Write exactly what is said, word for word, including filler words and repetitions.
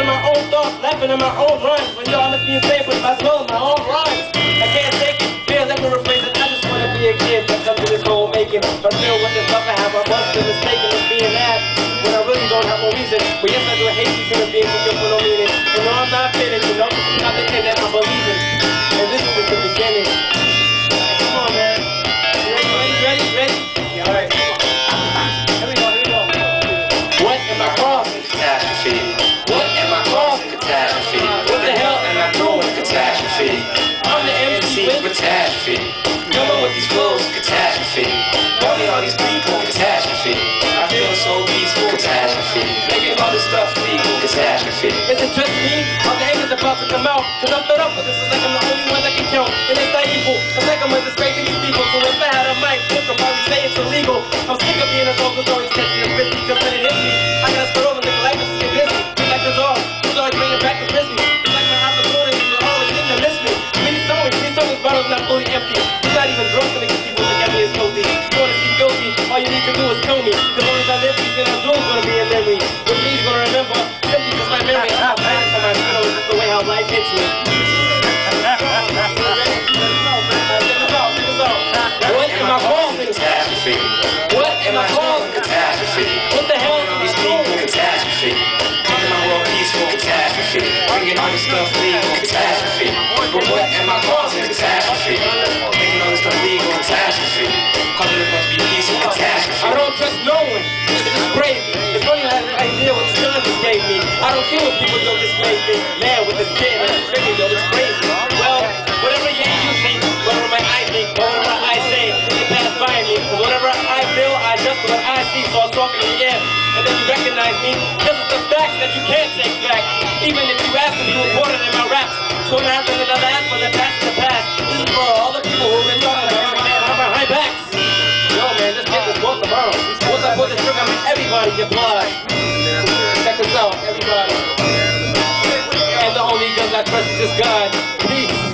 my own thoughts, laughing at my own rhymes. When y'all let me insane with my soul, my own rhymes. I can't take it, fear, let me rephrase it. I just wanna be a kid that comes to this whole making. But still with this love I have, I must be mistaken as being that. When I really don't have no reason. But yes, I do hate these human beings who kill for no meaning. And no, I'm not fitting, you know, not the kid that I believe in. And this is just the beginning. Come on, man. You ready, ready, ready, ready? Yeah, alright. Here we go, here we go. What am I causing? Catastrophe. What am I causing? Catastrophe. What the hell am I doing? Catastrophe. I'm the M C with catastrophe. Coming with these flows, catastrophe. Loving all these people, catastrophe. I feel so peaceful, catastrophe. Making all this stuff legal, catastrophe. Is it just me? Or the hate is about to come out? Cause I'm fed up with this, it's like I'm the only one that can count. And it's not equal, it's like I'm disgracing these people. So if I had a mic, flip will probably say it's illegal. I'm sick of being a dog who's always catching a frisbee. Cause when it hits me, I gotta start over, live life and just get busy. Feel like there's all, who's always bringing back the frisbee. It's like my opportunities are always in to miss me. Please tell me, please tell me this bottle's not fully empty. It's not even drunk to make these people look at me as filthy. You wanna see filthy, all you need to do is kill me. Cause long as I live, these things I'm doing gonna be in memory. Which means you're gonna remember, simply just my memory. I'm not fighting for my freedom, it's just the way how life hits me. What am I causing? Catastrophe. What am I causing? Catastrophe. What the hell am I These people, doing? catastrophe. Making my world peaceful, catastrophe. Bringing all this stuff legal, catastrophe. But what am I causing? Catastrophe. Making all this stuff legal, catastrophe. Causing it to be peaceful, catastrophe. I don't trust no one. This is crazy. It's funny I had an idea what this gun just gave me. I don't care what people do, just make me mad with this kid. And it's crazy, yo, it's crazy. Well, whatever yeah, you think, whatever my I think, whatever I say, it pass by me. Cause whatever I feel, I just what I see. So I talk in the air, and then you recognize me. This is the facts that you can't take back. Even if you ask me, you reported in my raps. So now I'm gonna ask for the past is the past. This is for all the people who've been talking about me behind backs. Yo, man, just get this book tomorrow. Once I put the trigger, I make everybody get blood. Check this out, everybody. And the only guns I trust is just God. Peace.